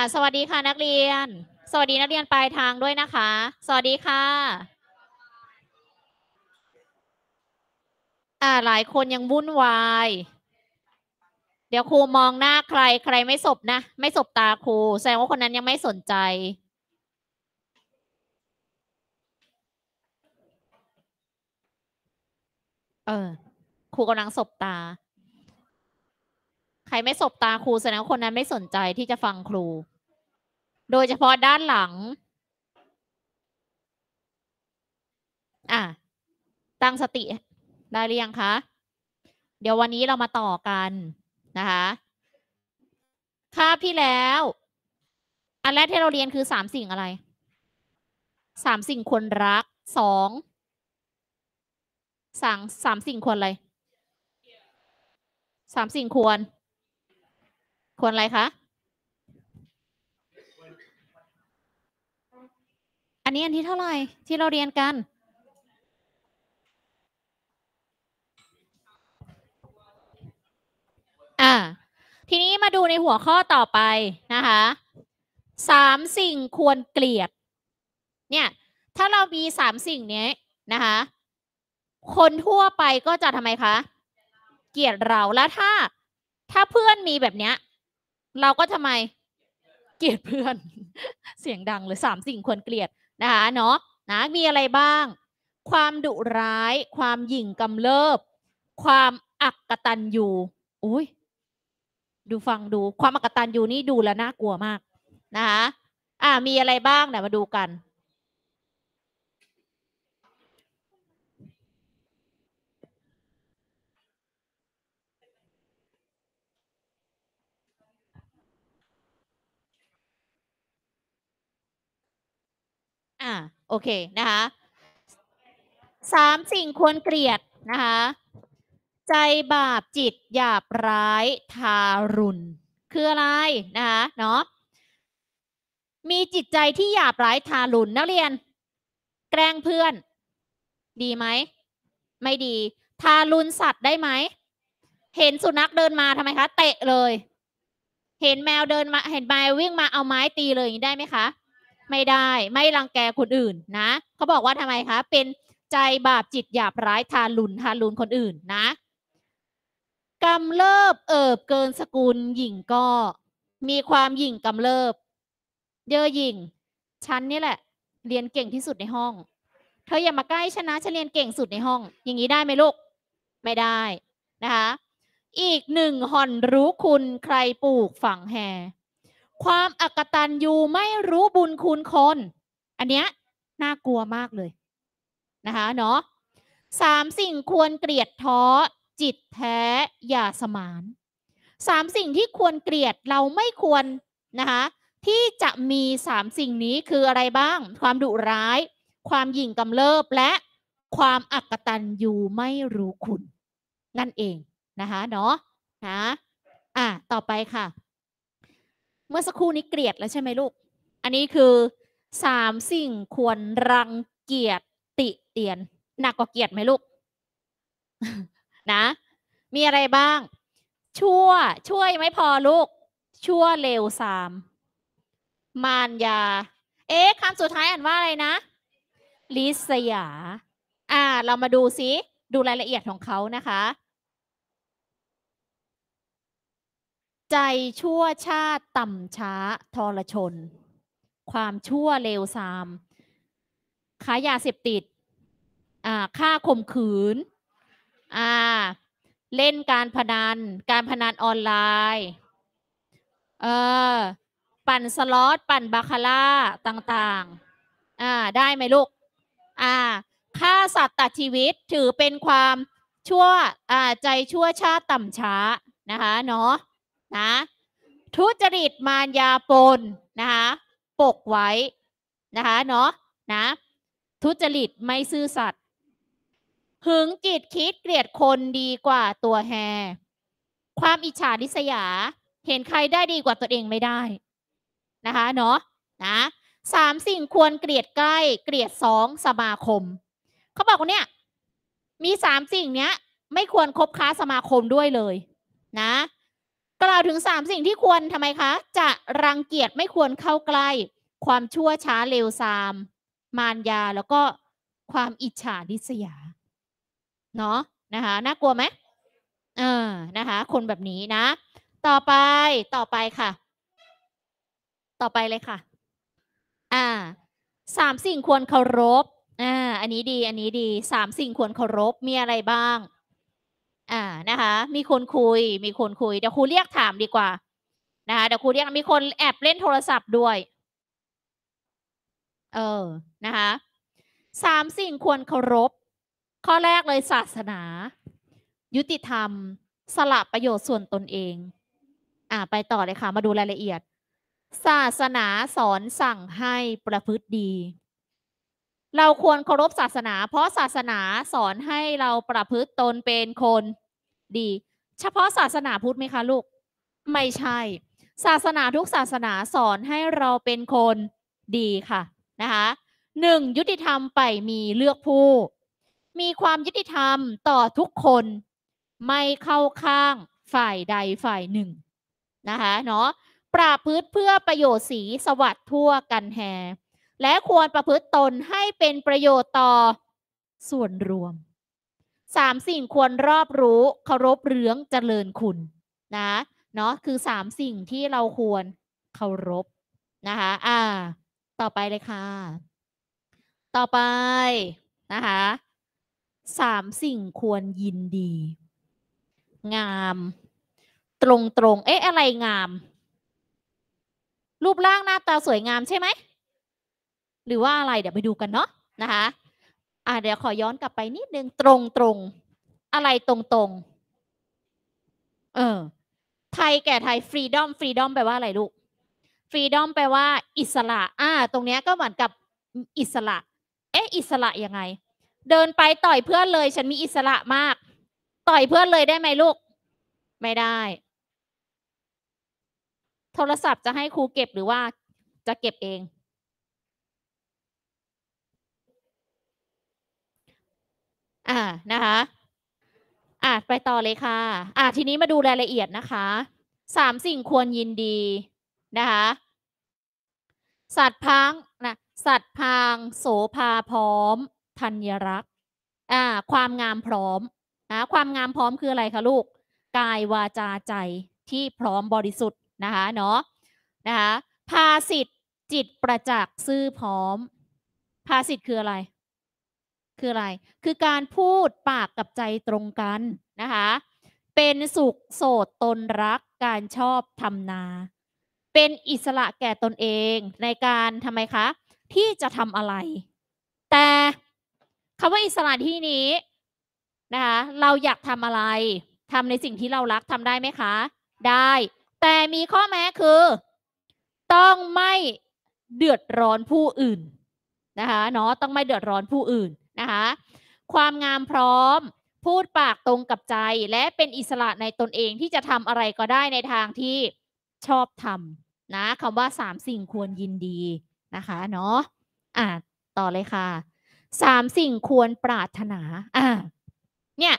สวัสดีค่ะนักเรียนสวัสดีนักเรียนปลายทางด้วยนะคะสวัสดีค่ะหลายคนยังวุ่นวายเดี๋ยวครูมองหน้าใครไม่สบนะไม่สบตาครูแสดงว่าคนนั้นยังไม่สนใจครูกำลังสบตาใครไม่สบตาครูแสดงว่าคนนั้นไม่สนใจที่จะฟังครูโดยเฉพาะด้านหลังตั้งสติได้หรือยังคะเดี๋ยววันนี้เรามาต่อกันนะคะคาบที่แล้วอันแรกที่เราเรียนคือ3 สิ่งอะไร3 สิ่งควรรัก3 สิ่งควรอะไร3 สิ่งควรอะไรคะอันนี้อันที่เท่าไหร่ที่เราเรียนกันทีนี้มาดูในหัวข้อต่อไปนะคะ3 สิ่งควรเกลียดเนี่ยถ้าเรามี3 สิ่งนี้นะคะคนทั่วไปก็จะทำไมคะเกลียดเราแล้วถ้าเพื่อนมีแบบเนี้ยเราก็ทำไมเกลียดเพื่อนเสียงดังเลย3 สิ่งควรเกลียดนะคะเนาะนะมีอะไรบ้างความดุร้ายความหยิ่งกำเริบความอักตันยูอุ้ยดูฟังดูความอักตันยูนี่ดูแล้วน่ากลัวมากนะคะมีอะไรบ้างเดี๋ยวมาดูกันโอเคนะคะ3 สิ่งควรเกลียดนะคะใจบาปจิตหยาบร้ายทารุณคืออะไรนะคะเนาะมีจิตใจที่หยาบร้ายทารุณนักเรียนแกล้งเพื่อนดีไหมไม่ดีทารุณสัตว์ได้ไหมเห็นสุนัขเดินมาทำไมคะเตะเลยเห็นแมวเดินมาเห็นแมววิ่งมาเอาไม้ตีเลยอย่างนี้ได้ไหมคะไม่ได้ไม่รังแกคนอื่นนะเขาบอกว่าทำไมคะเป็นใจบาปจิตหยาบร้ายทารุณคนอื่นนะกำเริบเกินสกุลหญิงก็มีความหยิ่งกำเริบเย่อหยิ่งฉันนี่แหละเรียนเก่งที่สุดในห้องเธออย่ามาใกล้ฉันนะฉันเรียนเก่งสุดในห้องอย่างนี้ได้ไหมลูกไม่ได้นะคะอีก1 ห่อนรู้คุณใครปลูกฝังแห่ความอักตันยูไม่รู้บุญคุณคนอันเนี้ยน่ากลัวมากเลยนะคะเนาะ3 สิ่งควรเกลียดท้อจิตแท้อย่าสมาน3 สิ่งที่ควรเกลียดเราไม่ควรนะคะที่จะมี3 สิ่งนี้คืออะไรบ้างความดุร้ายความหยิ่งกำเริบและความอักตันยูไม่รู้คุณนั่นเองนะคะเนาะนะต่อไปค่ะเมื่อสักครู่นี้เกลียดแล้วใช่ไหมลูกอันนี้คือ3 สิ่งควรรังเกียจติเตียนหนักกว่าเกียดไหมลูกนะมีอะไรบ้างช่วยไม่พอลูกชั่วเลวซามมารยาคำสุดท้ายอ่านว่าอะไรนะลิษยาเรามาดูซิดูรายละเอียดของเขานะคะใจชั่วชาติต่ำช้าทรชนความชั่วเลวทรามค้ายาเสพติดฆ่าข่มขืนเล่นการพนันออนไลน์ปั่นสล็อตปั่นบาคาร่าต่างๆได้ไหมลูกฆ่าสัตว์ตัดชีวิตถือเป็นความชั่วใจชั่วชาติต่ำช้านะคะเนาะนะทุจริตมารยาปนนะคะปกไว้นะคะเนาะนะทุจริตไม่ซื่อสัตย์หึงจิตคิดเกลียดคนดีกว่าตัวแฮความอิจฉาริษยาเห็นใครได้ดีกว่าตัวเองไม่ได้นะคะเนาะนะ3 สิ่งควรเกลียดใกล้เกลียด2 สมาคมเขาบอกว่าเนี่ยมี3 สิ่งเนี้ยไม่ควรคบค้าสมาคมด้วยเลยนะกล่าวถึง3สิ่งที่ควรทำไมคะจะรังเกียจไม่ควรเข้าใกล้ความชั่วช้าเลวทราม มารยาแล้วก็ความอิจฉาริษยาเนาะนะคะน่ากลัวไหมนะคะคนแบบนี้นะ ต่อไปค่ะ ต่อไปเลยค่ะ3 สิ่งควรเคารพอันนี้ดี3 สิ่งควรเคารพมีอะไรบ้างนะคะมีคนคุยเดี๋ยวครูเรียกถามดีกว่านะคะเดี๋ยวครูเรียกมีคนแอบเล่นโทรศัพท์ด้วยนะคะ3 สิ่งควรเคารพข้อแรกเลยศาสนา ยุติธรรมสละประโยชน์ส่วนตนเองไปต่อเลยค่ะมาดูรายละเอียด ศาสนาสอนสั่งให้ประพฤติดี เราควรเคารพศาสนาเพราะศาสนาสอนให้เราประพฤติตนเป็นคนดี เฉพาะศาสนาพุทธไหมคะลูกไม่ใช่ ศาสนาทุกศาสนาสอนให้เราเป็นคนดีค่ะนะคะ1. ยุติธรรมไปมีเลือกผู้ มีความยุติธรรมต่อทุกคนไม่เข้าข้างฝ่ายใดฝ่ายหนึ่งนะคะเนาะประพฤติเพื่อประโยชน์สีสวัสดิ์ทั่วกันแฮและควรประพฤติตนให้เป็นประโยชน์ต่อส่วนรวม3 สิ่งควรรอบรู้เคารพเรื้องเจริญคุณนะเนาะคือ3 สิ่งที่เราควรเคารพนะคะต่อไปเลยค่ะ ต่อไปนะคะ3 สิ่งควรยินดี งาม ตรงเอ๊ะอะไรงาม รูปร่างหน้าตาสวยงามใช่ไหมหรือว่าอะไรเดี๋ยวไปดูกันเนาะนะคะเดี๋ยวขอย้อนกลับไปนิดนึงตรงอะไรตรงไทยแก่ไทยฟรีดอมแปลว่าอะไรลูกฟรีดอมแปลว่าอิสระตรงเนี้ยก็เหมือนกับอิสระอิสระยังไง เดินไปต่อยเพื่อนเลยฉันมีอิสระมาก ต่อยเพื่อนเลยได้ไหมลูกไม่ได้โทรศัพท์จะให้ครูเก็บหรือว่าจะเก็บเองนะคะไปต่อเลยค่ะทีนี้มาดูรายละเอียดนะคะ3 สิ่งควรยินดีนะคะสัตว์พังนะสัตว์พางโสภาพร้อมธัญรักษ์ความงามพร้อมนะความงามพร้อมคืออะไรคะลูกกายวาจาใจที่พร้อมบริสุทธิ์นะคะเนาะนะคะภาสิทธิ์จิตประจักษ์ซื่อพร้อมภาสิทธิ์คืออะไรคือการพูดปากกับใจตรงกันนะคะเป็นสุขโสดตนรักการชอบทำนาเป็นอิสระแก่ตนเองในการทำไมคะที่จะทำอะไร แต่คำว่าอิสระที่นี้นะคะเราอยากทำอะไรทำในสิ่งที่เรารักทำได้ไหมคะได้แต่มีข้อแม้คือต้องไม่เดือดร้อนผู้อื่นนะคะเนาะต้องไม่เดือดร้อนผู้อื่นนะคะความงามพร้อมพูดปากตรงกับใจและเป็นอิสระในตนเองที่จะทำอะไรก็ได้ในทางที่ชอบทำนะคำว่า3 สิ่งควรยินดีนะคะเนาะต่อเลยค่ะ3 สิ่งควรปรารถนาเนี่ย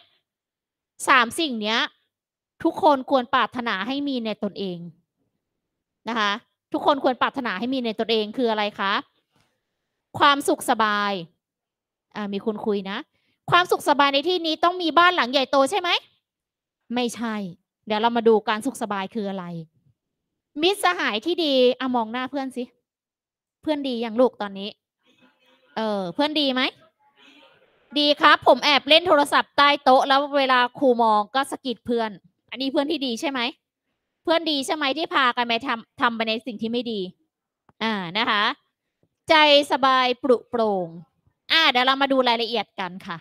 3 สิ่งเนี้ยทุกคนควรปรารถนาให้มีในตนเองนะคะทุกคนควรปรารถนาให้มีในตนเองคืออะไรคะความสุขสบายมีคนคุยนะความสุขสบายในที่นี้ต้องมีบ้านหลังใหญ่โตใช่ไหมไม่ใช่เดี๋ยวเรามาดูการสุขสบายคืออะไรมิตรสหายที่ดีมองหน้าเพื่อนสิเพื่อนดีอย่างลูกตอนนี้เพื่อนดีไหมดีครับผมแอบเล่นโทรศัพท์ใต้โต๊ะแล้วเวลาครูมองก็สะกิดเพื่อนอันนี้เพื่อนที่ดีใช่ไหมเพื่อนดีใช่ไหมที่พากันไปทำไปในสิ่งที่ไม่ดีนะคะใจสบายปลุกโปร่งเดี๋ยวเรามาดูรายละเอียดกันค่ะ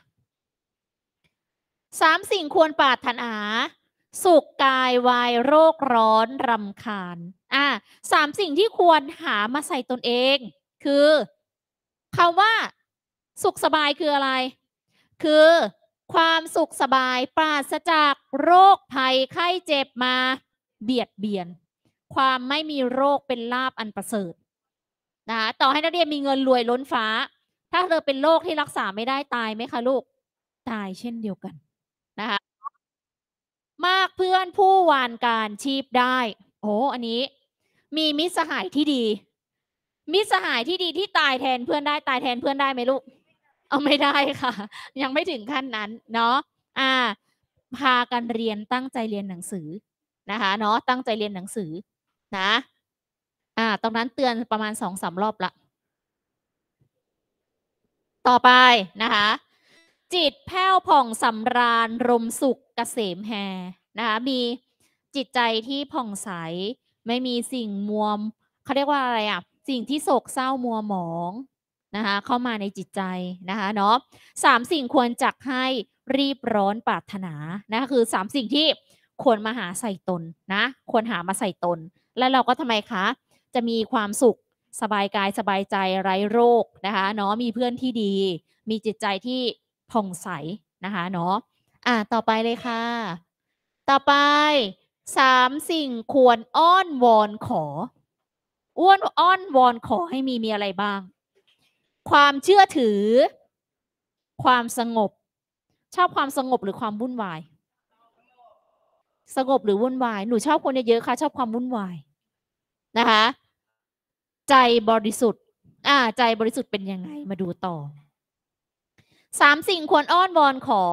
3 สิ่งควรปรารถนาสุขกายวายโรคร้อนรำคาญ3 สิ่งที่ควรหามาใส่ตนเองคือคำว่าสุขสบายคืออะไรคือความสุขสบายปราศจากโรคภัยไข้เจ็บมาเบียดเบียนความไม่มีโรคเป็นลาภอันประเสริฐนะคะต่อให้นักเรียนมีเงินรวยล้นฟ้าถ้าเธอเป็นโรคที่รักษาไม่ได้ตายไหมคะลูกตายเช่นเดียวกันนะคะมากเพื่อนผู้วานการชีพได้โอ้อันนี้มีมิตรสหายที่ดีมิตรสหายที่ดีที่ตายแทนเพื่อนได้ตายแทนเพื่อนได้ไหมลูกเอาไม่ได้ค่ะยังไม่ถึงขั้นนั้นเนาะพากันเรียนตั้งใจเรียนหนังสือนะคะเนาะตั้งใจเรียนหนังสือนะตรงนั้นเตือนประมาณ2-3 รอบละต่อไปนะคะจิตแผ้วผ่องสำราญรมสุขเกษมแฮนะคะมีจิตใจที่ผ่องใสไม่มีสิ่งมัวเขาเรียกว่าอะไรสิ่งที่โศกเศร้ามัวหมองนะคะเข้ามาในจิตใจนะคะเนาะ3 สิ่งควรจักให้รีบร้อนปรารถนานะคือ3 สิ่งที่ควรมาหาใส่ตนนะควรหามาใส่ตนแล้วเราก็ทำไมคะจะมีความสุขสบายกายสบายใจไร้โรคนะคะเนาะมีเพื่อนที่ดีมีจิตใจที่ผ่องใสนะคะเนาะต่อไปเลยค่ะต่อไป3 สิ่งควรอ้อนวอนขออ้อนวอนขอให้มีอะไรบ้างความเชื่อถือความสงบชอบความสงบหรือความวุ่นวายสงบหรือวุ่นวายหนูชอบคนเยอะๆค่ะชอบความวุ่นวายนะคะใจบริสุทธิ์ใจบริสุทธิ์เป็นยังไงมาดูต่อ3 สิ่งควรอ้อนวอนขอ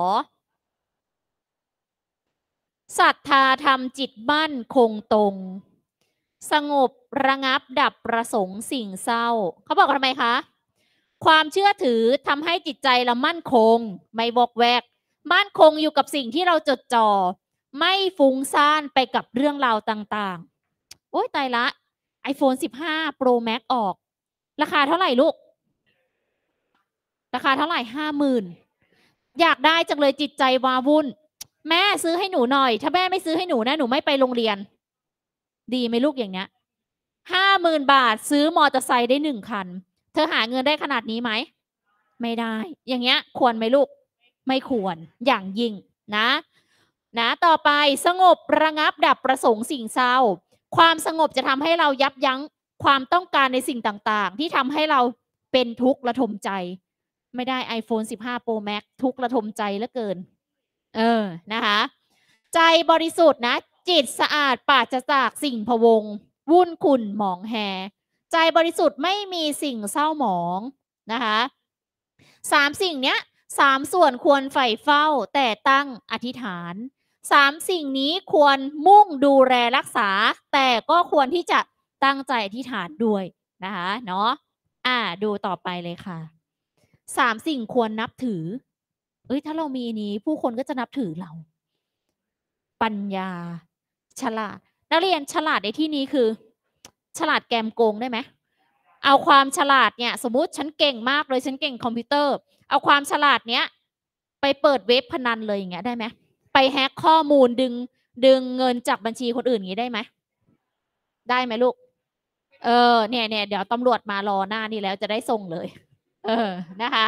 ศรัทธาธรรมจิตมั่นคงตรงสงบระงับดับประสงค์สิ่งเศร้าเขาบอกทำไมคะความเชื่อถือทำให้จิตใจเรามั่นคงไม่วอกแวกมั่นคงอยู่กับสิ่งที่เราจดจ่อไม่ฟุ้งซ่านไปกับเรื่องราวต่างๆโอ๊ยตายละ iPhone 15 Pro Max ออกราคาเท่าไหร่ลูกราคาเท่าไหร่50,000อยากได้จังเลยจิตใจวาวุ่นแม่ซื้อให้หนูหน่อยถ้าแม่ไม่ซื้อให้หนูนะหนูไม่ไปโรงเรียนดีไหมลูกอย่างเงี้ย50,000 บาทซื้อมอเตอร์ไซค์ได้1 คันเธอหาเงินได้ขนาดนี้ไหมไม่ได้อย่างเงี้ยควรไหมลูกไม่ควรอย่างยิ่งนะต่อไปสงบระงับดับประสงค์สิ่งเศร้าความสงบจะทำให้เรายับยั้งความต้องการในสิ่งต่างๆที่ทำให้เราเป็นทุกข์ระทมใจไม่ได้ iPhone 15 Pro Max ทุกข์ระทมใจเหลือเกินนะคะใจบริสุทธิ์นะจิตสะอาดปราศจากสิ่งพวงวุ่นขุ่นหมองแหใจบริสุทธิ์ไม่มีสิ่งเศร้าหมองนะคะ3 สิ่งเนี้ย3 ส่วนควรใฝ่เฝ้าแต่ตั้งอธิษฐาน3 สิ่งนี้ควรมุ่งดูแลรักษาแต่ก็ควรที่จะตั้งใจอธิษฐานด้วยนะคะเนาะดูต่อไปเลยค่ะ3 สิ่งควรนับถือถ้าเรามีนี้ผู้คนก็จะนับถือเราปัญญาฉลาดนักเรียนฉลาดในที่นี้คือฉลาดแกมโกงได้ไหมเอาความฉลาดเนี่ยสมมุติฉันเก่งมากเลยฉันเก่งคอมพิวเตอร์เอาความฉลาดเนี้ยไปเปิดเว็บพนันเลยอย่างเงี้ยได้ไหมไปแฮกข้อมูลดึงเงินจากบัญชีคนอื่นอย่างงี้ได้ไหมได้ไหมลูกเนี่ยเดี๋ยวตำรวจมารอหน้านี่แล้วจะได้ส่งเลยนะคะ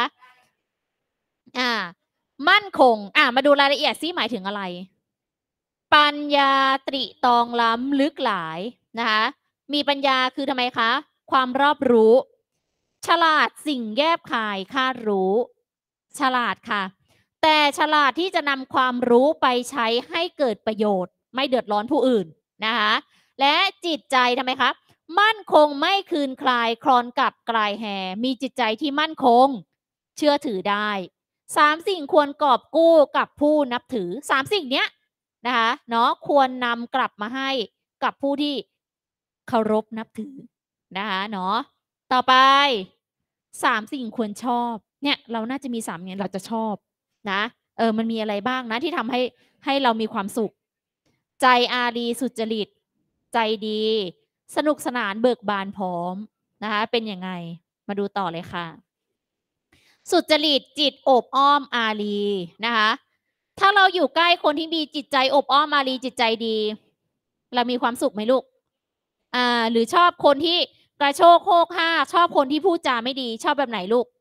มั่นคงมาดูรายละเอียดซิหมายถึงอะไรปัญญาตริตองล้ำลึกหลายนะคะมีปัญญาคือทำไมคะความรอบรู้ฉลาดสิ่งแยบคายคาดรู้ฉลาดค่ะแต่ฉลาดที่จะนำความรู้ไปใช้ให้เกิดประโยชน์ไม่เดือดร้อนผู้อื่นนะคะและจิตใจทำไมคะมั่นคงไม่คืนคลายคลอนกับกลายแห่มีจิตใจที่มั่นคงเชื่อถือได้3 สิ่งควรกอบกู้กับผู้นับถือ3 สิ่งเนี้ยนะคะเนาะควรนำกลับมาให้กับผู้ที่เคารพนับถือนะคะเนาะต่อไป3 สิ่งควรชอบเนี่ยเราน่าจะมี3เนี่ยเราจะชอบนะมันมีอะไรบ้างนะที่ทำให้เรามีความสุขใจอารีสุจริตใจดีสนุกสนานเบิกบานพร้อมนะคะเป็นยังไงมาดูต่อเลยค่ะสุจริตจิตโอบอ้อมอารีนะคะถ้าเราอยู่ใกล้คนที่มีจิตใจอบอ้อมอารีจิตใจดีเรามีความสุขไหมลูกหรือชอบคนที่กระโชกโคกห้าชอบคนที่พูดจาไม่ดีชอบแบบไหนลูก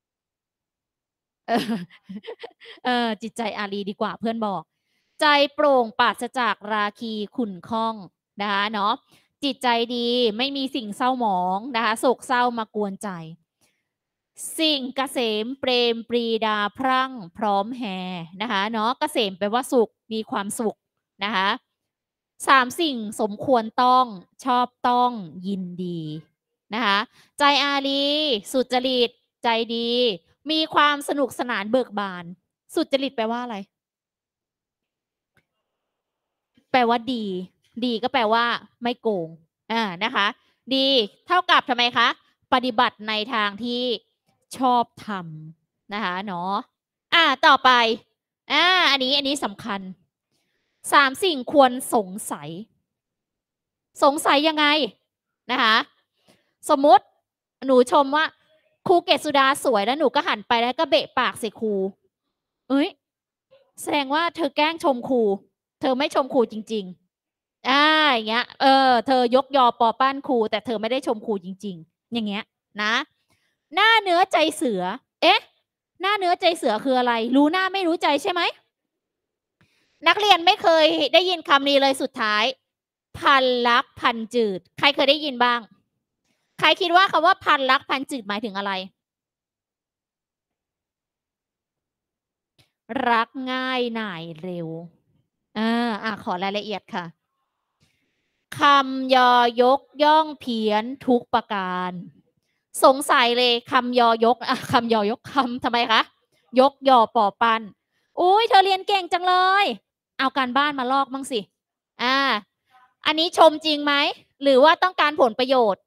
จิตใจอารีดีกว่าเพื่อนบอกใจโปร่งปราศจากราคีขุ่นข้องนะคะเนาะจิตใจดีไม่มีสิ่งเศร้าหมองนะคะโศกเศร้ามากวนใจสิ่งเกษมเปรมปรีดาพรั่งพร้อมแห่นะคะเนาะเกษมแปลว่าสุขมีความสุขนะคะ3 สิ่งสมควรต้องชอบต้องยินดีนะคะใจอารีสุจริตใจดี มีความสนุกสนานเบิกบาน สุจริตแปลว่าอะไร แปลว่าดี ดีก็แปลว่าไม่โกงนะคะ ดีเท่ากับทำไมคะ ปฏิบัติในทางที่ชอบทำนะคะเนาะต่อไปอันนี้สำคัญ 3 สิ่งควรสงสัย สงสัยยังไงนะคะ สมมติหนูชมว่าครูเกศสุดาสวยแล้วหนูก็หันไปแล้วก็เบะปากใส่ครูเอ้ยแสดงว่าเธอแกล้งชมครูเธอไม่ชมครูจริงๆอย่างเงี้ยเธอยกยอปอปั้นครูแต่เธอไม่ได้ชมครูจริงๆอย่างเงี้ยนะหน้าเนื้อใจเสือเอ๊ะหน้าเนื้อใจเสือคืออะไรรู้หน้าไม่รู้ใจใช่ไหมนักเรียนไม่เคยได้ยินคำนี้เลยสุดท้ายพันลักพันจืดใครเคยได้ยินบ้างใครคิดว่าคำว่าพันลักพันจืดหมายถึงอะไรรักง่ายหน่ายเร็วขอรายละเอียดค่ะคำยอยกย่องเพี้ยนทุกประการสงสัยเลยคำยอยกคำยอยกคำทำไมคะยกยอปอปันอุ้ยเธอเรียนเก่งจังเลยเอาการบ้านมาลอกบ้างสิอันนี้ชมจริงไหมหรือว่าต้องการผลประโยชน์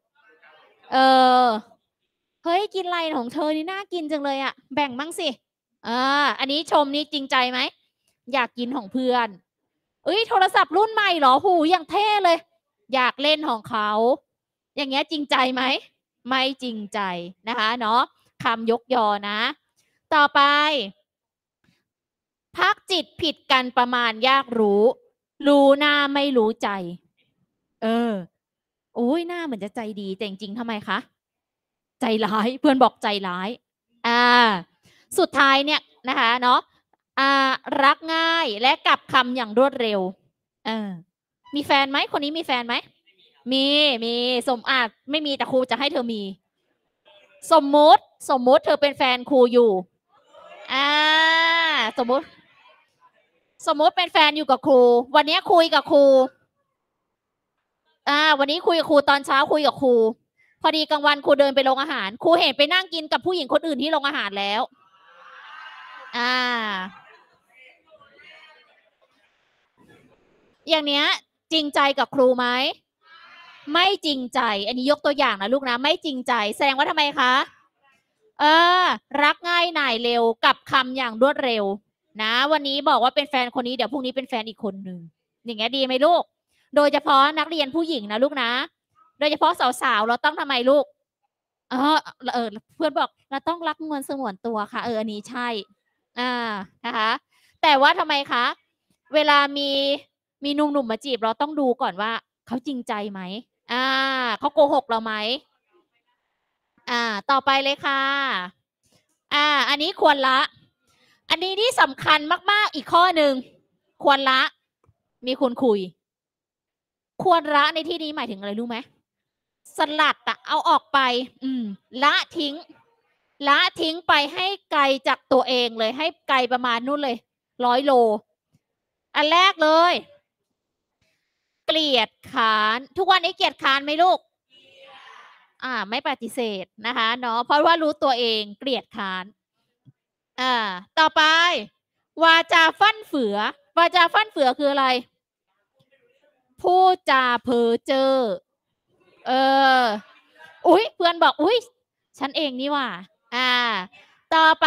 เฮ้ยกินอะไรของเธอนี่น่ากินจังเลยอะแบ่งบ้างสิอันนี้ชมนี่จริงใจไหมอยากกินของเพื่อนโทรศัพท์รุ่นใหม่เหรอหูอย่างเท่เลย อยากเล่นของเขาอย่างเงี้ยจริงใจไหมไม่จริงใจนะคะเนาะคำยกยอนะ ต่อไปพักจิตผิดกันประมาณยากรู้รู้หน้าไม่รู้ใจโอ้ยหน้าเหมือนจะใจดีแต่จริงๆทำไมคะใจร้ายเพื่อนบอกใจร้ายสุดท้ายเนี่ยนะคะเนาะรักง่ายและกลับคำอย่างรวดเร็วมีแฟนไหมคนนี้มีแฟนไหมมีสมอาจไม่มีแต่ครูจะให้เธอมี สมมุติเธอเป็นแฟนครูอยู่สมมุติเป็นแฟนอยู่กับครูวันนี้คุยกับครูวันนี้คุยกับครูตอนเช้าคุยกับครูพอดีกลางวันครูเดินไปโรงอาหารครูเห็นไปนั่งกินกับผู้หญิงคนอื่นที่โรงอาหารแล้วอย่างเนี้ยจริงใจกับครูไหมไม่จริงใจอันนี้ยกตัวอย่างนะลูกนะไม่จริงใจแสดงว่าทำไมคะรักง่ายหน่ายเร็วกับคำอย่างรวดเร็วนะวันนี้บอกว่าเป็นแฟนคนนี้เดี๋ยวพรุ่งนี้เป็นแฟนอีกคนหนึ่งอย่างเงี้ยดีไหมลูกโดยเฉพาะนักเรียนผู้หญิงนะลูกนะโดยเฉพาะสาวๆเราต้องทำไมลูกเพื่อนบอกเราต้องรักงวนสงวนตัวค่ะอันนี้ใช่นะคะแต่ว่าทำไมคะเวลามีหนุ่มๆมาจีบเราต้องดูก่อนว่าเขาจริงใจไหมเขาโกหกเราไหมต่อไปเลยค่ะอันนี้ควรละ อันนี้ที่สำคัญมากๆอีกข้อหนึ่งควรละ มีคนคุย ควรละในที่นี้หมายถึงอะไรรู้ไหมสลัดเอาออกไปละทิ้ง ละทิ้งไปให้ไกลจากตัวเองเลยให้ไกลประมาณนู่นเลย100 โล อันแรกเลย เกลียดค้านทุกวันนี้เกลียดค้านไหมลูกไม่ปฏิเสธนะคะเนาะเพราะว่ารู้ตัวเองเกลียดค้านต่อไปวาจาฟั่นเฟือวาจาฟั่นเฟือคืออะไรพูดจาเพ้อเจ้ออุ้ยเพื่อนบอกอุ้ยฉันเองนี่ว่าต่อไป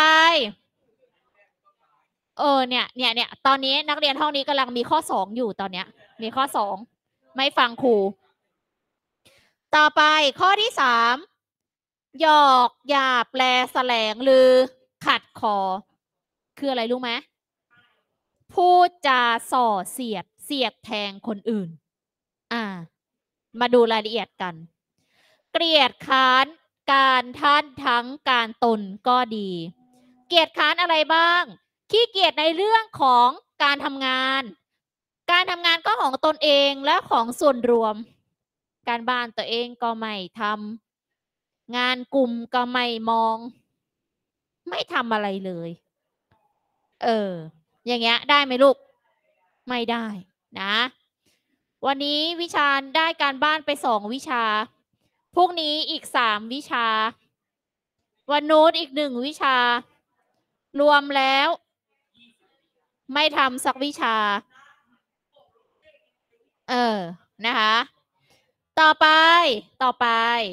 เนี่ยตอนนี้นักเรียนห้องนี้กำลังมีข้อ2อยู่ตอนเนี้ยมีข้อ2ไม่ฟังครูต่อไปข้อที่3หยอกหยาบแปลแสลงลือขัดคอคืออะไรรู้ไหมพูดจาส่อเสียดแทงคนอื่นมาดูรายละเอียดกัน เกลียดค้านการท่านทั้งการตนก็ดี เกลียดค้านอะไรบ้างขี้เกียจในเรื่องของการทำงาน การทำงานก็ของตนเองและของส่วนรวม การบ้านตัวเองก็ไม่ทำงานกลุ่มก็ไม่มอง ไม่ทำอะไรเลยอย่างเงี้ยได้ไหมลูกไม่ได้นะวันนี้วิชาได้การบ้านไป2 วิชาพรุ่งนี้อีก3 วิชาวันโน้นอีก1 วิชารวมแล้วไม่ทำสักวิชานะคะต่อไป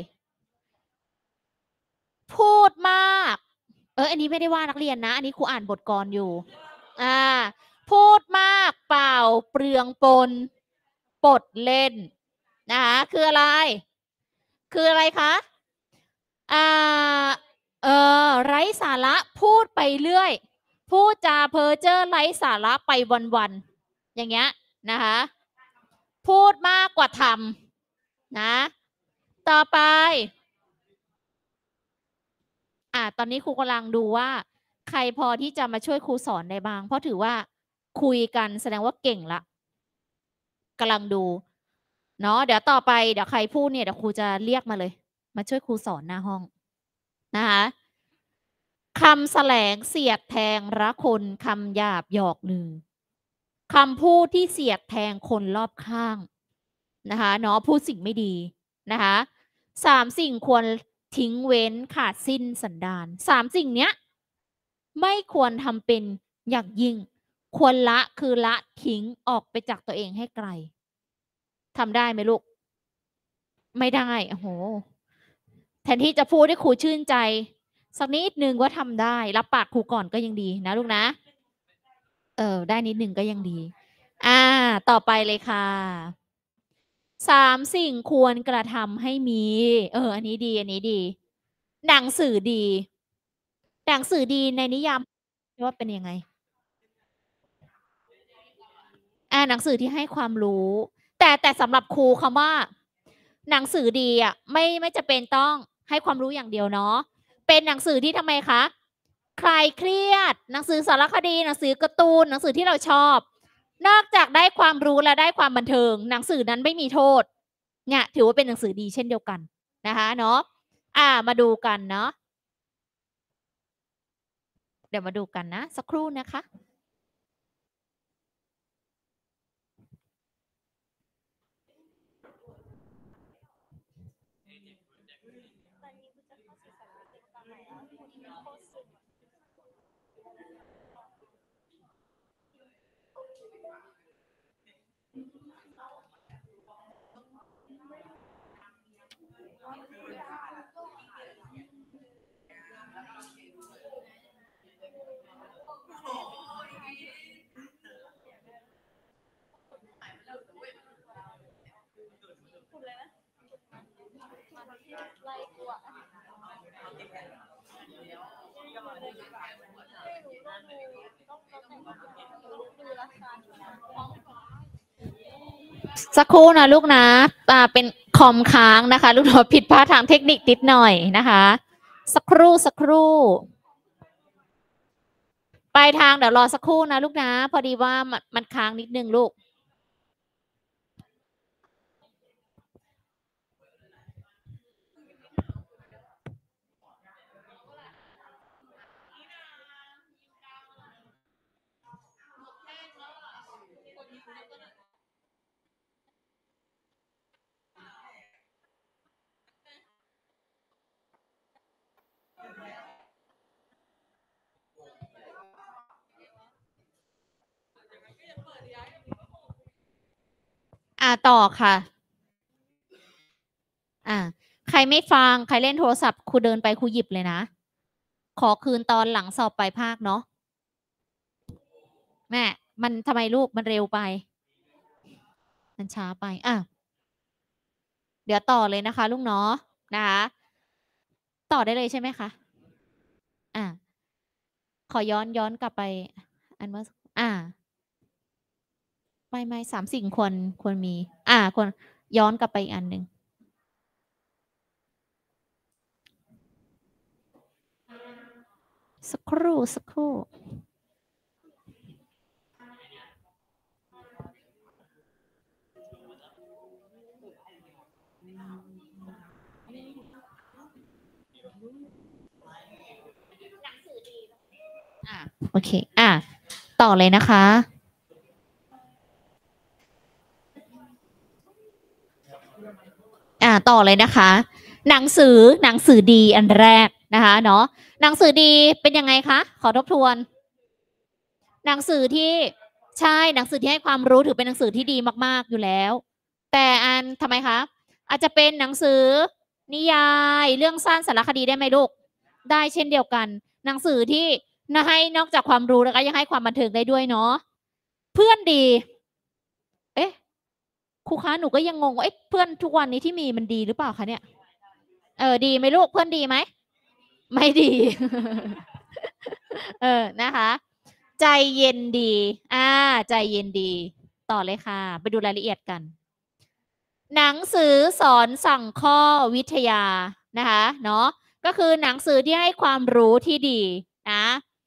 พูดมากอันนี้ไม่ได้ว่านักเรียนนะอันนี้ครูอ่านบทกลอยู่พูดมากเปล่าเปลืองปนปดเล่นนะคะคืออะไรคะไร้สาระพูดไปเรื่อยพูดจาเพ้อเจ้อไร้สาระไปวันๆอย่างเงี้ยนะคะพูดมากกว่าทำนะต่อไปตอนนี้ครูกำลังดูว่าใครพอที่จะมาช่วยครูสอนได้บ้างเพราะถือว่าคุยกันแสดงว่าเก่งละกำลังดูเนาะเดี๋ยวต่อไปเดี๋ยวใครพูดเนี่ยเดี๋ยวครูจะเรียกมาเลยมาช่วยครูสอนหน้าห้องนะคะคำแสลงเสียดแทงระคนคำหยาบหยอกลือคำพูดที่เสียดแทงคนรอบข้างนะคะเนาะพูดสิ่งไม่ดีนะคะ3 สิ่งควรทิ้งเว้นขาดสิ้นสันดาน3 สิ่งเนี้ยไม่ควรทำเป็นอย่างยิ่งควรละคือละทิ้งออกไปจากตัวเองให้ไกลทำได้ไหมลูกไม่ได้โอ้โหแทนที่จะพูดให้ครูชื่นใจสักนิดนึงว่าทำได้รับปากครูก่อนก็ยังดีนะลูกนะได้นิดนึงก็ยังดีต่อไปเลยค่ะ3 สิ่งควรกระทำให้มีอันนี้ดีหนังสือดีหนังสือดีในนิยามว่าเป็นยังไงหนังสือที่ให้ความรู้แต่สำหรับครูคำว่าหนังสือดีไม่จะเป็นต้องให้ความรู้อย่างเดียวเนาะเป็นหนังสือที่ทำไมคะคลายเครียดหนังสือสารคดีหนังสือการ์ตูนหนังสือที่เราชอบนอกจากได้ความรู้และได้ความบันเทิงหนังสือนั้นไม่มีโทษเนี่ยถือว่าเป็นหนังสือดีเช่นเดียวกันนะคะเนาะมาดูกันเนาะเดี๋ยวมาดูกันนะสักครู่นะคะสักครู่นะลูกนะเป็นคอมค้างนะคะลูกน้องผิดพลาดทางเทคนิคนิดหน่อยนะคะสักครู่ปลายทางเดี๋ยวรอสักครู่นะลูกนะพอดีว่ามันค้างนิดนึงลูกต่อค่ะใครไม่ฟังใครเล่นโทรศัพท์ครูเดินไปครูหยิบเลยนะขอคืนตอนหลังสอบปลายภาคเนาะแม่มันทำไมลูกมันเร็วไปมันช้าไปเดี๋ยวต่อเลยนะคะลูกเนาะนะคะต่อได้เลยใช่ไหมคะขอย้อนกลับไปอันเมื่อไม่3 สิ่งควรมีควรย้อนกลับไปอีกอันหนึ่งสักครู่โอเคต่อเลยนะคะต่อเลยนะคะ หนังสือดีอันแรกนะคะเนาะหนังสือดีเป็นยังไงคะขอทบทวน หนังสือที่ใช่หนังสือที่ให้ความรู้ถือเป็นหนังสือที่ดีมากๆอยู่แล้ว แต่อันทำไมคะอาจจะเป็นหนังสือนิยายเรื่องสั้นสารคดีได้ไหมลูกได้เช่นเดียวกัน หนังสือที่ให้นอกจากความรู้แล้วก็ยังให้ความบันเทิงได้ด้วยเนาะเพื่อนดี เอ๊ะครูคะหนูก็ยังงงว่าเพื่อนทุกวันนี้ที่มีมันดีหรือเปล่าคะเนี่ยดีไหมลูกเพื่อนดีไหมไม่ดี นะคะ ใจเย็นดีใจเย็นดี ต่อเลยค่ะ ไปดูรายละเอียดกัน หนังสือสอนสั่งข้อวิทยานะคะเนาะก็คือหนังสือที่ให้ความรู้ที่ดีนะ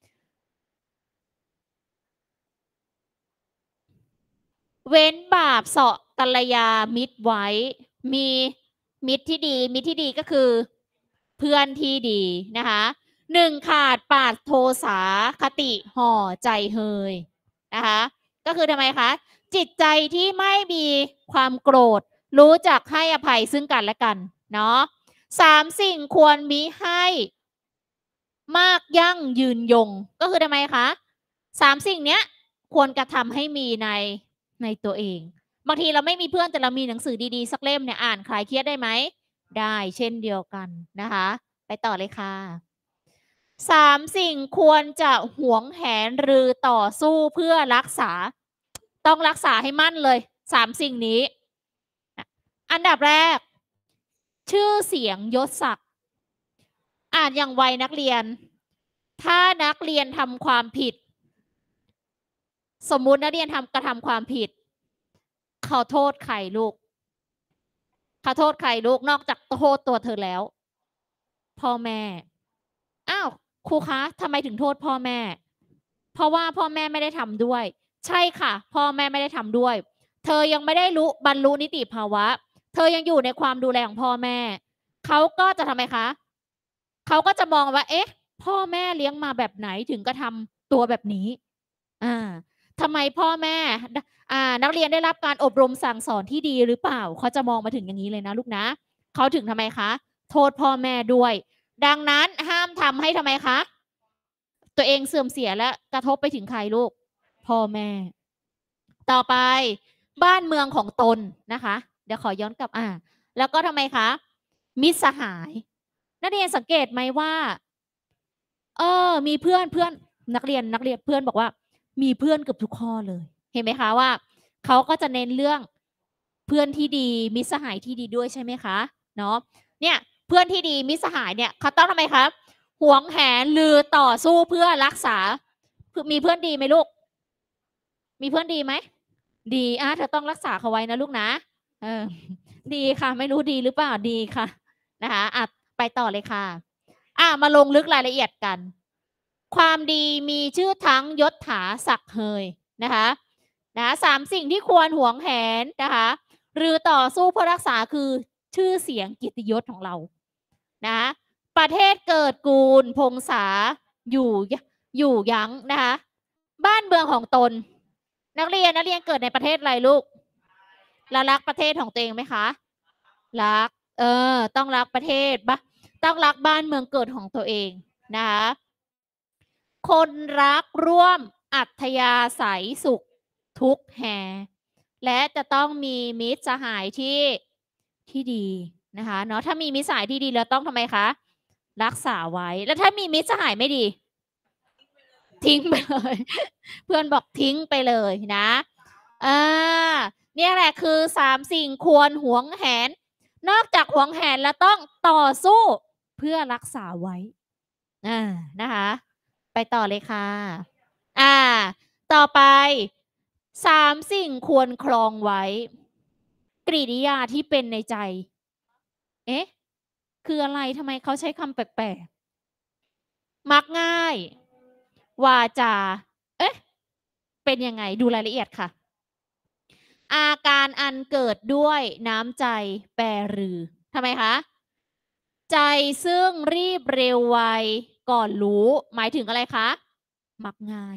เว้นบาปเสาะกัลยามิตรไว้มีมิตรที่ดีมิตรที่ดีก็คือเพื่อนที่ดีนะคะหนึ่งขาดปาดโทสาคติห่อใจเฮยนะคะก็คือทำไมคะจิตใจที่ไม่มีความโกรธรู้จักให้อภัยซึ่งกันและกันเนาะสามสิ่งควรมีให้มากยั่งยืนยงก็คือทำไมคะสามสิ่งเนี้ยควรกระทำให้มีในตัวเองบางทีเราไม่มีเพื่อนแต่เรามีหนังสือดีๆสักเล่มเนี่ยอ่านคลายเครียดได้ไหมได้เช่นเดียวกันนะคะไปต่อเลยค่ะสามสิ่งควรจะหวงแหนหรือต่อสู้เพื่อรักษาต้องรักษาให้มั่นเลยสามสิ่งนี้อันดับแรกชื่อเสียงยศศักดิ์อ่านอย่างวัยนักเรียนถ้านักเรียนทำความผิดสมมุตินักเรียนกระทำความผิดขอโทษใครลูกขอโทษใครลูกนอกจากโทษตัวเธอแล้วพ่อแม่อ้าวครูคะทำไมถึงโทษพ่อแม่เพราะว่าพ่อแม่ไม่ได้ทำด้วยใช่ค่ะพ่อแม่ไม่ได้ทำด้วยเธอยังไม่ได้บรรลุนิติภาวะเธอยังอยู่ในความดูแลของพ่อแม่เขาก็จะทำไมคะเขาก็จะมองว่าเอ๊ะพ่อแม่เลี้ยงมาแบบไหนถึงกระทำตัวแบบนี้ทำไมพ่อแม่นักเรียนได้รับการอบรมสั่งสอนที่ดีหรือเปล่าเขาจะมองมาถึงอย่างนี้เลยนะลูกนะเขาถึงทำไมคะโทษพ่อแม่ด้วยดังนั้นห้ามทำให้ทำไมคะตัวเองเสื่อมเสียและกระทบไปถึงใครลูกพ่อแม่ต่อไปบ้านเมืองของตนนะคะเดี๋ยวขอย้อนกลับแล้วก็ทำไมคะมิตรสหายนักเรียนสังเกตไหมว่ามีเพื่อนนักเรียนเพื่อนบอกว่ามีเพื่อนเกือบทุกข้อเลยเห็นไหมคะว่าเขาก็จะเน้นเรื่องเพื่อนที่ดีมิตรสหายที่ดีด้วยใช่ไหมคะเนาะเนี่ยเพื่อนที่ดีมิตรสหายเนี่ยเขาต้องทำไมคะหวงแหนหรือต่อสู้เพื่อรักษามีเพื่อนดีไหมลูกมีเพื่อนดีไหมดีเธอต้องรักษาเขาไว้นะลูกนะดีค่ะไม่รู้ดีหรือเปล่าดีค่ะนะคะไปต่อเลยค่ะมาลงลึกรายละเอียดกันความดีมีชื่อทั้งยศถาศักดิ์เฮยนะคะสามสิ่งที่ควรหวงแหนนะคะหรือต่อสู้เพื่อรักษาคือชื่อเสียงกิตติยศของเรานะประเทศเกิดกูลพงษาอยู่ยั้งนะคะบ้านเมืองของตนนักเรียนเกิดในประเทศอะไรลูกรักประเทศของตัวเองไหมคะรักต้องรักประเทศต้องรักบ้านเมืองเกิดของตัวเองนะคะคนรักร่วมอัธยาศัยสุขทุกแห่และจะต้องมีมิตรสหายที่ดีนะคะเนาะถ้ามีมิตรสหายที่ดีแล้วต้องทำไมคะรักษาไว้แล้วถ้ามีมิตรสหายไม่ดีทิ้งไปเลยเพื่อนบอกทิ้งไปเลยนะเนี่ยแหละคือสามสิ่งควรหวงแหนนอกจากหวงแหนแล้วต้องต่อสู้เพื่อรักษาไว้นะคะไปต่อเลยค่ะต่อไปสามสิ่งควรครองไว้กริยาที่เป็นในใจเอ๊ะคืออะไรทำไมเขาใช้คำแปลกๆมักง่ายวาจาเป็นยังไงดูรายละเอียดค่ะอาการอันเกิดด้วยน้ำใจแปรรือทำไมคะใจซึ่งรีบเร็วไวก่อนรู้หมายถึงอะไรคะมักง่า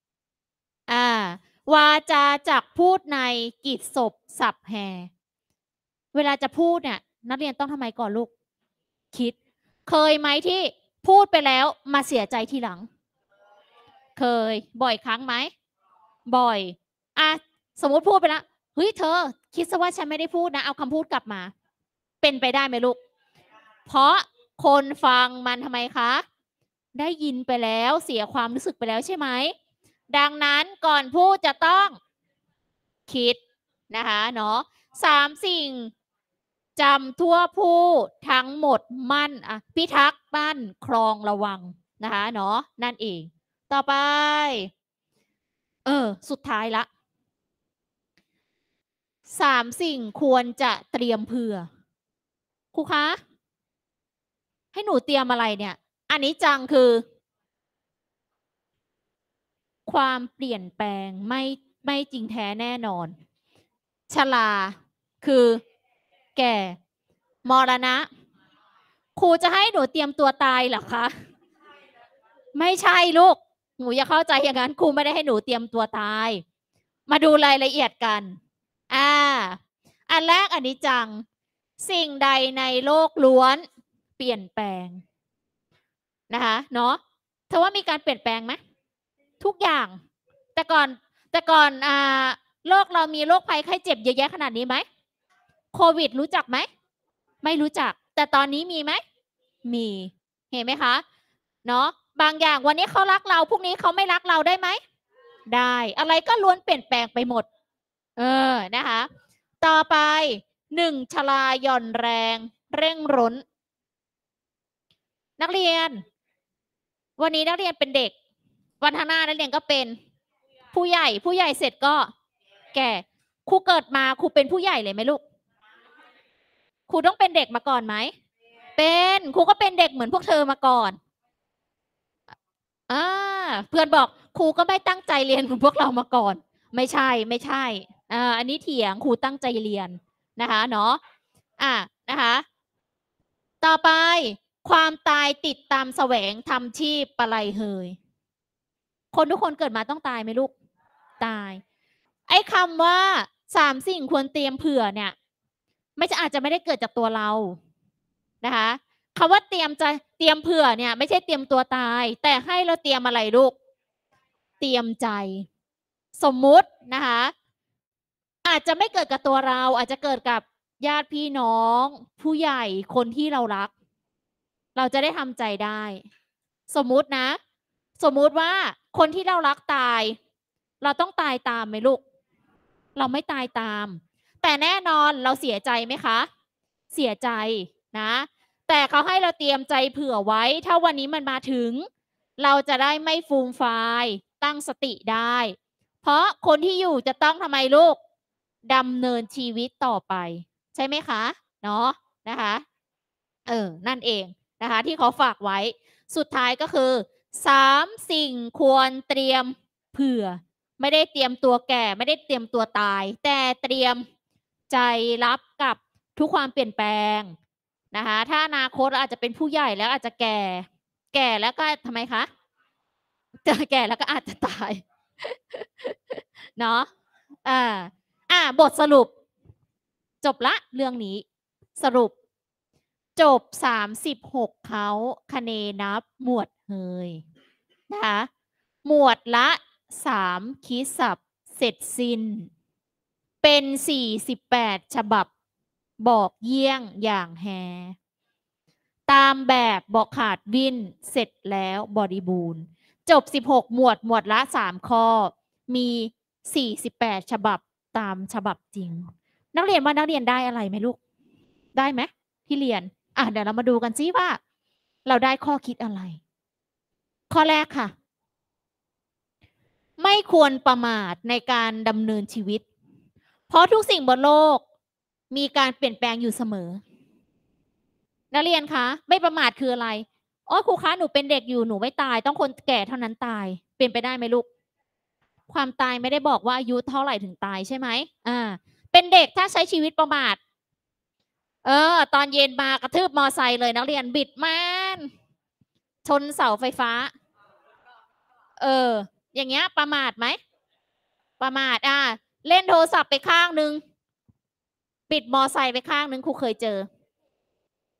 ยวาจาจักพูดในกิจศพสับแห่เวลาจะพูดเนี่ยนักเรียนต้องทำไมก่อนลูกคิดเคยไหมที่พูดไปแล้วมาเสียใจทีหลังเคยบ่อยครั้งไหมบ่อยอ่ะสมมติพูดไปแล้วเฮ้ยเธอคิดซะว่าฉันไม่ได้พูดนะเอาคำพูดกลับมาเป็นไปได้ไหมลูกเพราะคนฟังมันทำไมคะได้ยินไปแล้วเสียความรู้สึกไปแล้วใช่ไหมดังนั้นก่อนพูดจะต้องคิดนะคะเนาะ3 สิ่งจำทั่วผู้ทั้งหมดมั่นพิทักษ์มั่นครองระวังนะคะเนาะนั่นเองต่อไปสุดท้ายละ3 สิ่งควรจะเตรียมเผื่อครูคะให้หนูเตรียมอะไรเนี่ยอันนี้จังคือความเปลี่ยนแปลงไม่จริงแท้แน่นอนชราคือแก่มรณะครูจะให้หนูเตรียมตัวตายเหรอคะไม่ใช่ลูกหนูอย่าเข้าใจอย่างนั้นครูไม่ได้ให้หนูเตรียมตัวตายมาดูรายละเอียดกันอันแรกอันนี้จังสิ่งใดในโลกล้วนเปลี่ยนแปลงนะคะเนาะเธอว่ามีการเปลี่ยนแปลงไหมทุกอย่างแต่ก่อนโลกเรามีโรคภัยไข้เจ็บเยอะแยะขนาดนี้ไหมโควิดรู้จักไหมไม่รู้จักแต่ตอนนี้มีไหมมีเห็นไหมคะเนาะบางอย่างวันนี้เขารักเราพรุ่งนี้เขาไม่รักเราได้ไหมได้อะไรก็ล้วนเปลี่ยนแปลงไปหมดนะคะต่อไป1ชราหย่อนแรงเร่งร้นนักเรียนวันนี้นักเรียนเป็นเด็กวันข้างหน้านักเรียนก็เป็นผู้ใหญ่เสร็จก็แก่ครูเกิดมาครูเป็นผู้ใหญ่เลยไหมลูกครูต้องเป็นเด็กมาก่อนไหมเป็นครูก็เป็นเด็กเหมือนพวกเธอมาก่อนเพื่อนบอกครูก็ไม่ตั้งใจเรียนเหมือนพวกเรามาก่อนไม่ใช่อันนี้เถียงครูตั้งใจเรียนนะคะเนาะนะคะ ต่อไปความตายติดตามแสวงทำชีพปะไรเฮยคนทุกคนเกิดมาต้องตายไหมลูกตายไอ้คำว่า3 สิ่งควรเตรียมเผื่อเนี่ยไม่ใช่อาจจะไม่ได้เกิดจากตัวเรานะคะคำว่าเตรียมเผื่อเนี่ยไม่ใช่เตรียมตัวตายแต่ให้เราเตรียมอะไรลูกเตรียมใจสมมุตินะคะอาจจะไม่เกิดกับตัวเราอาจจะเกิดกับญาติพี่น้องผู้ใหญ่คนที่เรารักเราจะได้ทำใจได้สมมุตินะสมมุติว่าคนที่เรารักตายเราต้องตายตามไหมลูกเราไม่ตายตามแต่แน่นอนเราเสียใจไหมคะเสียใจนะแต่เขาให้เราเตรียมใจเผื่อไว้ถ้าวันนี้มันมาถึงเราจะได้ไม่ฟูมฟายตั้งสติได้เพราะคนที่อยู่จะต้องทำไมลูกดำเนินชีวิตต่อไปใช่ไหมคะเนาะนะคะนั่นเองนะคะที่เขาฝากไว้สุดท้ายก็คือ3 สิ่งควรเตรียมเผื่อไม่ได้เตรียมตัวแก่ไม่ได้เตรียมตัวตายแต่เตรียมใจรับกับทุกความเปลี่ยนแปลงนะคะถ้าอนาคตอาจจะเป็นผู้ใหญ่แล้วอาจจะแก่แล้วก็ทำไมคะจะแก่แล้วก็อาจจะตายเนาะบทสรุปจบละเรื่องนี้สรุปจบ36เขาคะเนนับหมวดเฮยนะคะหมวดละ3คิดศัพท์เสร็จสิ้นเป็น48ฉบับบอกเยี่ยงอย่างแฮตามแบบบอกขาดวินเสร็จแล้วบริบูรณ์จบ16หมวดละ3ข้อมี48ฉบับตามฉบับจริงนักเรียนว่านักเรียนได้อะไรไหมลูกได้ไหมที่เรียนเดี๋ยวเรามาดูกันซิว่าเราได้ข้อคิดอะไรข้อแรกค่ะไม่ควรประมาทในการดำเนินชีวิตเพราะทุกสิ่งบนโลกมีการเปลี่ยนแปลงอยู่เสมอนักเรียนคะไม่ประมาทคืออะไรครูคะหนูเป็นเด็กอยู่หนูไม่ตายต้องคนแก่เท่านั้นตายเป็นไปได้ไหมลูกความตายไม่ได้บอกว่าอายุเท่าไหร่ถึงตายใช่ไหมเป็นเด็กถ้าใช้ชีวิตประมาทตอนเย็นมากระทืบมอไซค์เลยนักเรียนบิดมันชนเสาไฟฟ้าอย่างเงี้ยประมาทไหมประมาทเล่นโทรศัพท์ไปข้างนึงปิดมอไซค์ไปข้างนึงครูเคยเจอ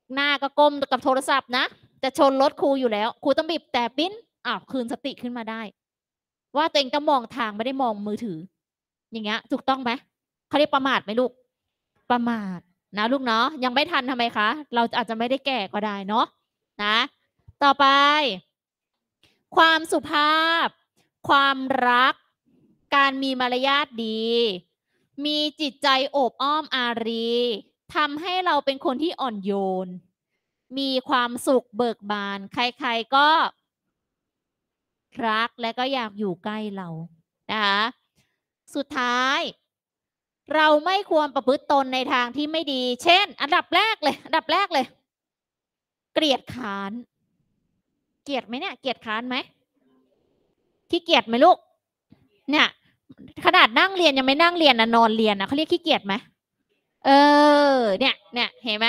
หน้าก็ก้มกับโทรศัพท์นะจะชนรถครูอยู่แล้วครูต้องบีบแต่ปิ้นคืนสติขึ้นมาได้ว่าตัวเองต้องมองทางไม่ได้มองมือถืออย่างเงี้ยถูกต้องไหมเขาเรียกประมาทไหมลูกประมาทนะลูกเนาะยังไม่ทันทำไมคะเราอาจจะไม่ได้แก่ก็ได้เนาะนะต่อไปความสุภาพความรักการมีมารยาทดีมีจิตใจโอบอ้อมอารีทำให้เราเป็นคนที่อ่อนโยนมีความสุขเบิกบานใครๆก็รักและก็อยากอยู่ใกล้เรานะคะสุดท้ายเราไม่ควรประพฤติตนในทางที่ไม่ดีเช่นอันดับแรกเลยเกลียดค้านเกลียดไหมเนี่ยเกลียดค้านไหมขี้เกียจไหมลูกเนี่ยขนาดนั่งเรียนยังไม่นั่งเรียนนะนอนเรียนนะเขาเรียกขี้เกียจไหมเนี่ยเห็นไหม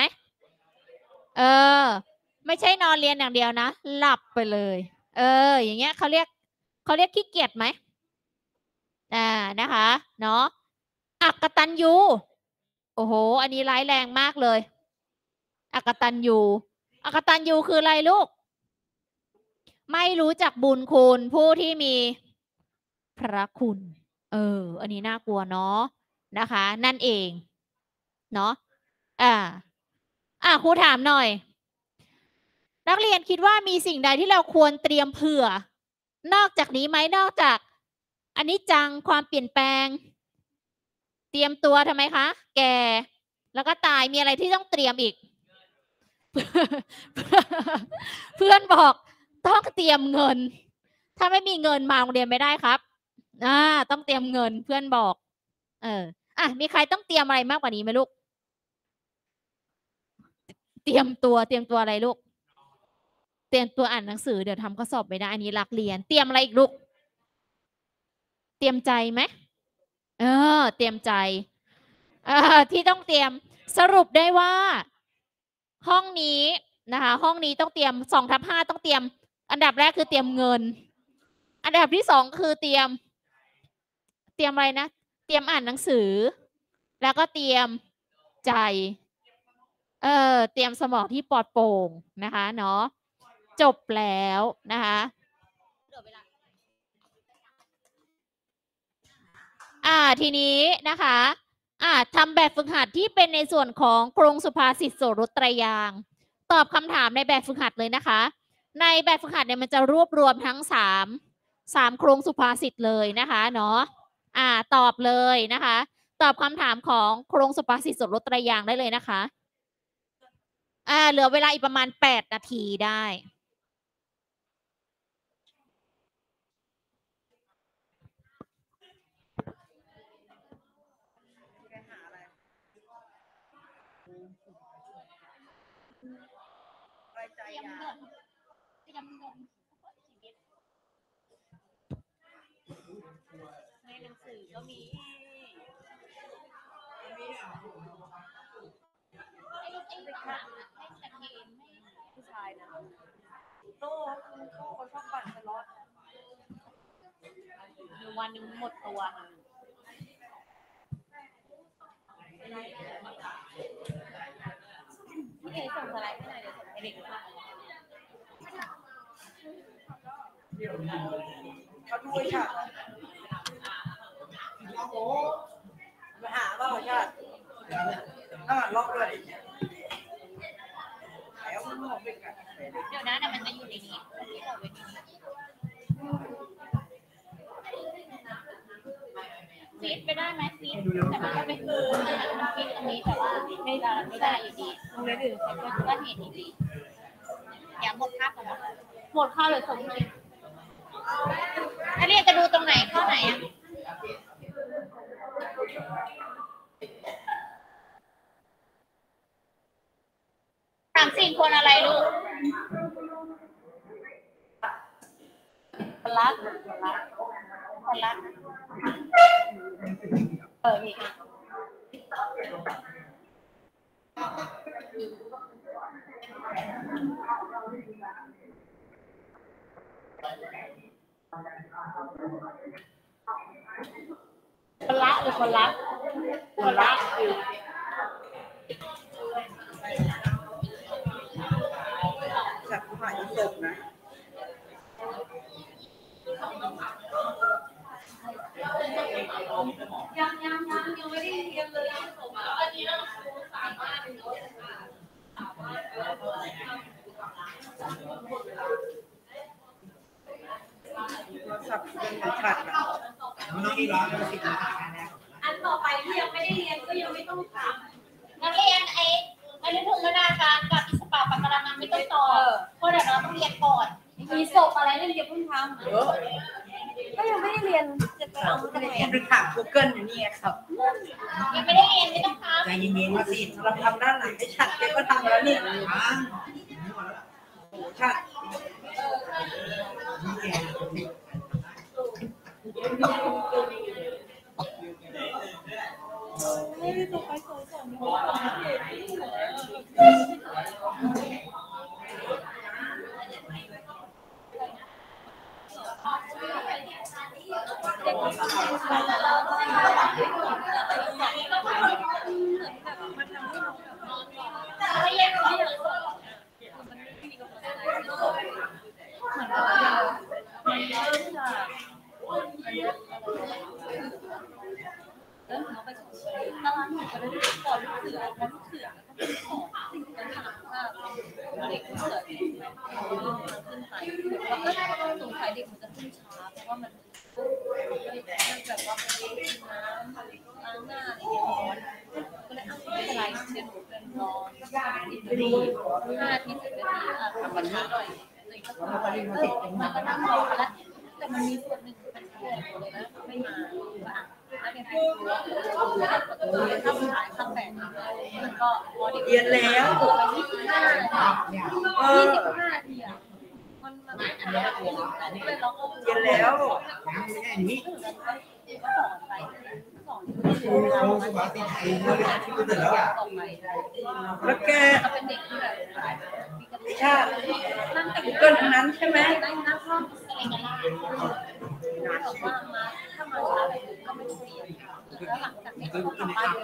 ไม่ใช่นอนเรียนอย่างเดียวนะหลับไปเลยอย่างเงี้ยเขาเรียกขี้เกียจไหมนะคะเนาะอักตันยูโอ้โหอันนี้ร้ายแรงมากเลยอักตันยูคืออะไรลูกไม่รู้จักบุญคุณผู้ที่มีพระคุณอันนี้น่ากลัวเนาะนะคะนั่นเองเนาะครูถามหน่อยนักเรียนคิดว่ามีสิ่งใดที่เราควรเตรียมเผื่อนอกจากนี้ไหมนอกจากอันนี้จังความเปลี่ยนแปลงเตรียมตัวทำไมคะแก่แล้วก็ตายมีอะไรที่ต้องเตรียมอีก เพื่อนบอกต้องเตรียมเงินถ้าไม่มีเงินมาโรงเรียนไม่ได้ครับต้องเตรียมเงินเพื่อนบอกมีใครต้องเตรียมอะไรมากกว่านี้ไหมลูกเตรียมตัวอะไรลูกเตรียมตัวอ่านหนังสือเดี๋ยวทำข้อสอบไม่ได้อันนี้รักเรียนเตรียมอะไรอีกลูกเตรียมใจไหมเตรียมใจที่ต้องเตรียมสรุปได้ว่าห้องนี้นะคะห้องนี้ต้องเตรียม2/5ต้องเตรียมอันดับแรกคือเตรียมเงินอันดับที่2คือเตรียมอะไรนะเตรียมอ่านหนังสือแล้วก็เตรียมใจเตรียมสมองที่ปลอดโปร่งนะคะเนาะจบแล้วนะคะทีนี้นะคะทำแบบฝึกหัดที่เป็นในส่วนของกรงสุภาษิตโสรสไตรยางค์ตอบคำถามในแบบฝึกหัดเลยนะคะในแบบฝึกหัดเนี่ยมันจะรวบรวมทั้ง3โครงสุภาษิตเลยนะคะเนาะตอบเลยนะคะตอบคำถามของโครงสุภาษิตโสรสไตรยางค์ได้เลยนะคะเหลือเวลาอีกประมาณ8 นาทีได้ในหนังสือก็มีผู้ชายนะโต้เขาชอบปั่นสล็อตวันนึงหมดตัวพี่เอส่งสไลด์ให้หน่อยเดี๋ยวส่งให้เด็กเขาดูค่ะมาหาเปล่าชาติล็อกเลยเดี๋ยวนะมันจะอยู่ในนี้ฟีดไปได้ไหมฟีดแต่มันก็เป็นฟีดตรงนี้แต่ว่าไม่ได้อยู่ดีตรงนี้อื่นก็เห็นดีอย่าหมดภาพก่อนนะหมดข้าวเลยส่งให้นักเรียนจะดูตรงไหนข้อไหน3-4 คนอะไรลูกคนรักนี่คนรักหรือคนรักคนรักยังไม่ได้เรียนเลยอันนี้เราสามารถสับเป็นขัดน้องอีร้อนเป็นสิ่งที่อันต่อไปที่ยังไม่ได้เรียนก็ยังไม่ต้องทำนักเรียนอนุทุมนาการกับอิสปาปะกระมังไม่ต้องต่อเพราะเดี๋ยวเราต้องเรียนก่อนมีศพอะไรนั่นเดี๋ยวเพิ่งทำก็ยังไม่ได้เรียนจะไปเอาคะแนนไปถาม Google อยู่นี่ครับยังไม่ได้เรียนไม่ต้องทใจเย็นๆว่าสิเราทำด้านไหนไอ้ฉัดแกก็ทำแล้วนี่ฉัดแล้วเราไปตารางหนูก็ได้ก่อนลูกเสือแล้วลูกเสือแล้วก็เป็นของแล้วถามว่าเด็กลูกเสือขึ้นไปแล้วก็สงสัยเด็กมันจะขึ้นช้าเพราะว่ามันแบบว่าน้ำล้างหน้าอะไรอย่างเงี้ยก็เลยไม่เป็นไรเดี๋ยวหนูเป็นรอ5 นาที 10 นาทีทำมันหน่อยเลยก็มันก็นั่งรอแล้วแต่มันมีส่วนหนึ่งเป็นเพื่อนเลยนะไม่มาแล้วเนี่ยถ้าสุดท้ายขั้น8มันก็เรียนแล้วไป25 นาทีอ่ะมันเลยเราก็เรียนแล้วก็สอนไปสอนแล้วแกเป็นเด็กที่แบบชาติ Google ทั้งนั้นใช่ไหมนั่งห้องบอกว่ามาถ้ามาช้าแบบนี้ก็ไม่ต้องเรียนแล้วหลังจากนี้ก็กลับบ้าน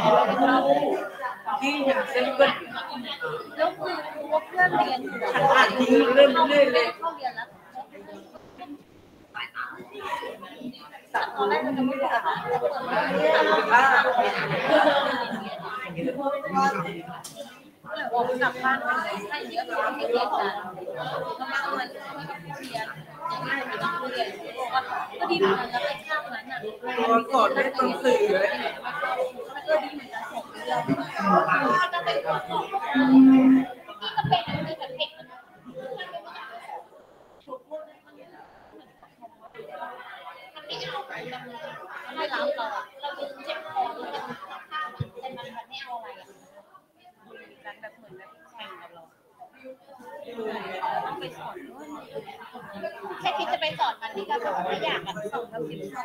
ที่เห็นเส้นเบิ้ลแล้วคือรู้ว่าเพื่อนเรียนอยู่ฉันอ่านทิ้งเรื่อยๆเลยเข้าเรียนแล้วตอนแรกมันจะไม่ได้อ่านเลยออกกลับบ้านไปเลยถ้าเยอะก็ไม่เรียนกันก็ไม่ต้องมาเรียนอย่างนี้ไม่ต้องเรียนก็ดีเหมือนกันแล้วไอ้ข้าวนั้นอ่ะก่อนได้ต้องสื่อเลยก็ดีเหมือนกันส่งเรื่องก็เป็นคนส่งนี่ก็เป็นอะไรแบบเด็กไม่รับเราอ่ะเราดึงเจ็บคอแต่มันไม่เอาอะไรอ่ะกันแบบเหมือนแบบแข่งกับเราต้องไปสอนด้วยแค่คิดจะไปสอนมันนี่ก็แบบไม่อยากอ่ะส่งเราคิดสอน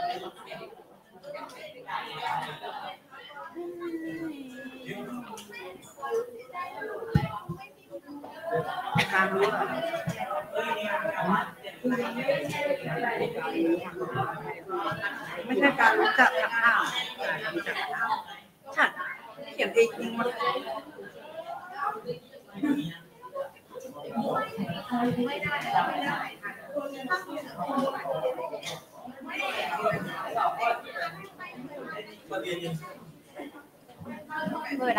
การรู้ไม่ใช่การรู้จักกับข้าวฉันเขียนเองจริงมันเบอร์อะไร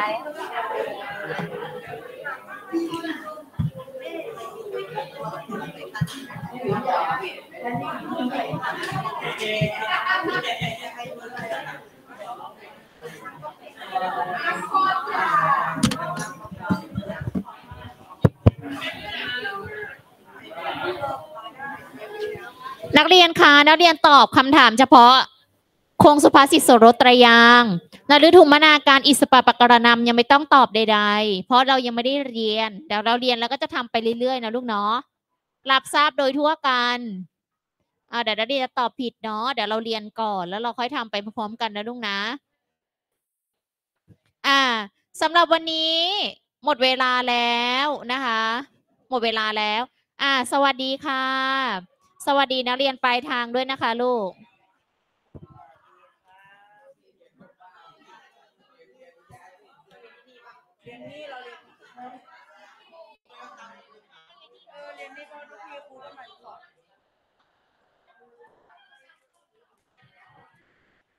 นักเรียนคะนักเรียนตอบคำถามเฉพาะโครงสุภาษิตโสรสไตรยางค์นฤทุมนาการอิสปะปะกรณำยังไม่ต้องตอบใดๆเพราะเรายังไม่ได้เรียนเดี๋ยวเราเรียนแล้วก็จะทำไปเรื่อยๆนะลูกเนาะรับทราบโดยทั่วกันเดี๋ยวนักเรียนจะตอบผิดเนาะเดี๋ยวเราเรียนก่อนแล้วเราค่อยทำไปพร้อมๆกันนะลูกนะสำหรับวันนี้หมดเวลาแล้วนะคะหมดเวลาแล้วสวัสดีค่ะสวัสดีนักเรียนปลายทางด้วยนะคะลูกเรียนนี่เราเรียนเรียนนี่เพราะทุกทีครูก็มาสอน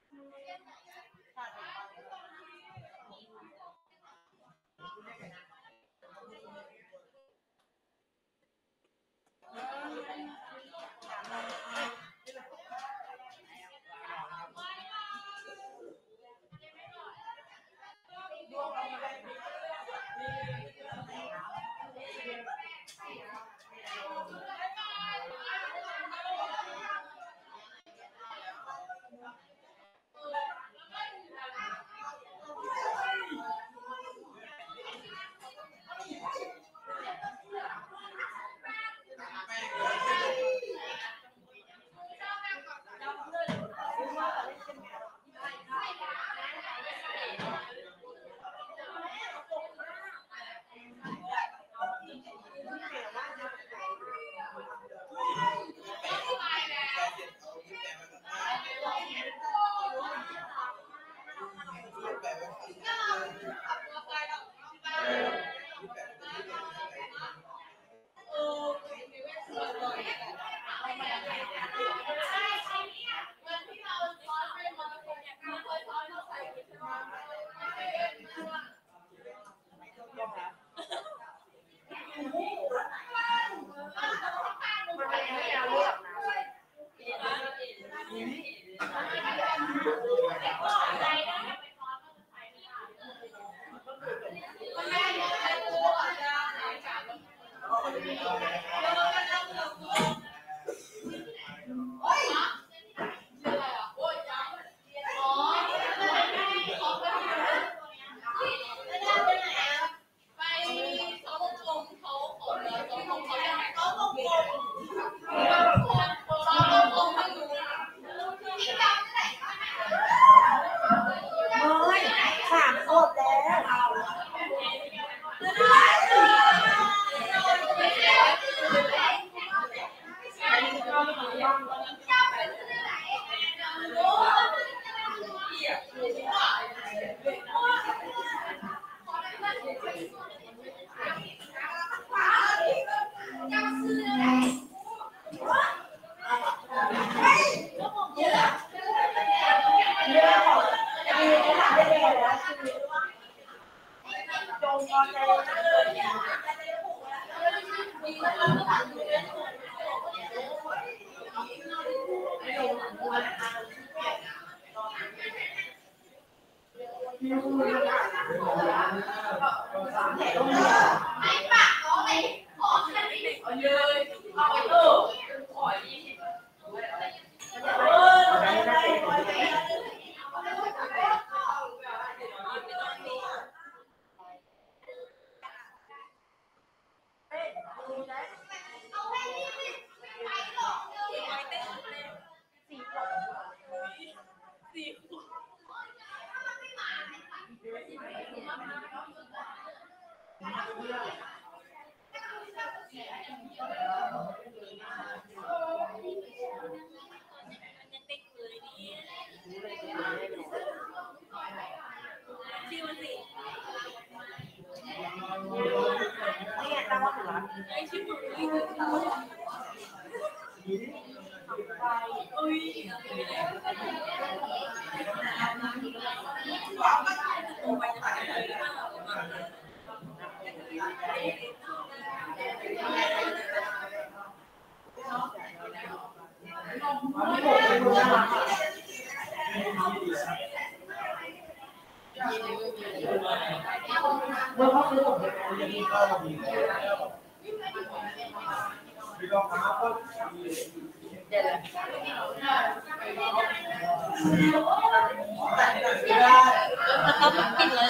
แล้วก็ปิดเลย